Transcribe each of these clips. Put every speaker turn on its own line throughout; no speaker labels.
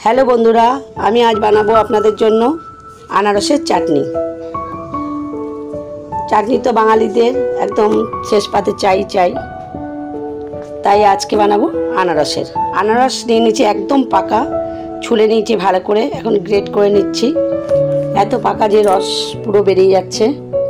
Hello বন্ধুরা, আমি আজ বানাবো আপনাদের জন্য আনারসের চাটনি। চাটনি তো বাঙালিদের একদম শেষ পাতে চাই, তাই আজকে বানাবো আনারসের। আনারস নিয়ে নিচ্ছি একদম পাকা, ছুলে নিয়েছি ভালো করে, এখন গ্রেট করে নিচ্ছি। এত পাকা যে রস পুরো বেরিয়ে যাচ্ছে।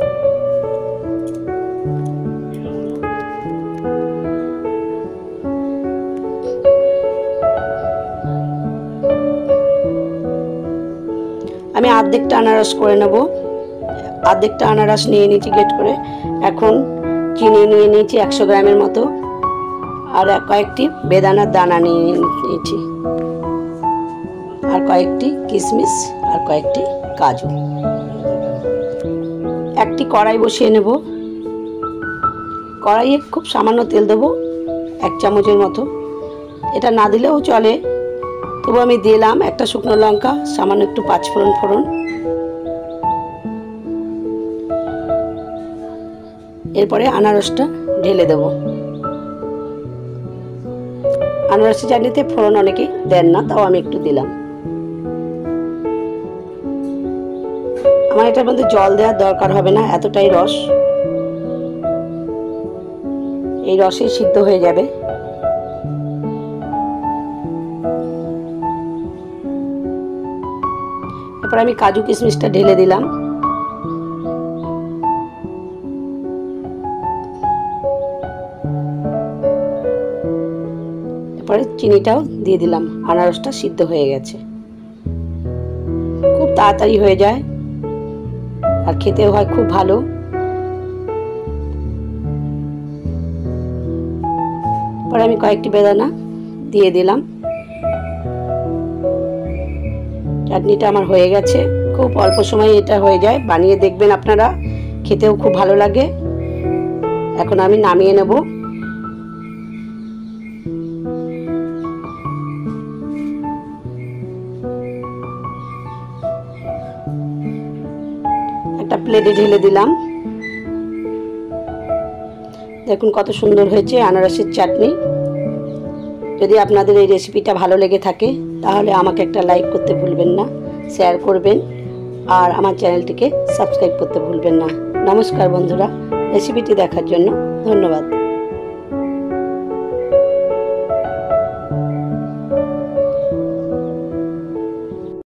আমি অর্ধেকটা আনারস করে নেব। অর্ধেকটা আনারস নিয়ে নিয়েছি গ্রেট করে। এখন চিনি নিয়ে নিয়েছি 100 গ্রামের মতো, আর কয়েকটি বেদানার দানা নিয়ে নিয়েছি, আর কয়েকটি কিশমিশ, আর কয়েকটি কাজু। একটি কড়াই বসিয়ে নেব। কড়াইয়ে খুব সামান্য তেল দেবো, 1 চামচের মতো। এটা না দিলেও চলে, তবু আমি দিলাম। একটা শুকনো লঙ্কা, সামান্য একটু 5 ফোড়ন। এরপরে আনারসটা ঢেলে দেব। আনারসের চাটনিতে ফোড়ন অনেকেই দেন না, তাও আমি একটু দিলাম। আমার এটার মধ্যে জল দেওয়ার দরকার হবে না, এতটাই রস, এই রসে সিদ্ধ হয়ে যাবে। এরপর আমি কাজু কিশমিশটা ঢেলে দিলাম। এরপরে চিনিটাও দিয়ে দিলাম। আনারসটা সিদ্ধ হয়ে গেছে, খুব তাড়াতাড়ি হয়ে যায়, আর খেতেও হয় খুব ভালো। পরে আমি কয়েকটি বেদানা দিয়ে দিলাম। চাটনিটা আমার হয়ে গেছে, খুব অল্প সময়ে এটা হয়ে যায়। বানিয়ে দেখবেন আপনারা, খেতেও খুব ভালো লাগে। এখন আমি নামিয়ে নেব। একটা প্লেটে ঢেলে দিলাম। দেখুন কত সুন্দর হয়েছে আনারসের চাটনি। যদি আপনাদের এই রেসিপিটা ভালো লেগে থাকে, তাহলে আমাকে একটা লাইক করতে ভুলবেন না, শেয়ার করবেন, আর আমার চ্যানেলটিকে সাবস্ক্রাইব করতে ভুলবেন না। নমস্কার বন্ধুরা, রেসিপিটি দেখার জন্য ধন্যবাদ।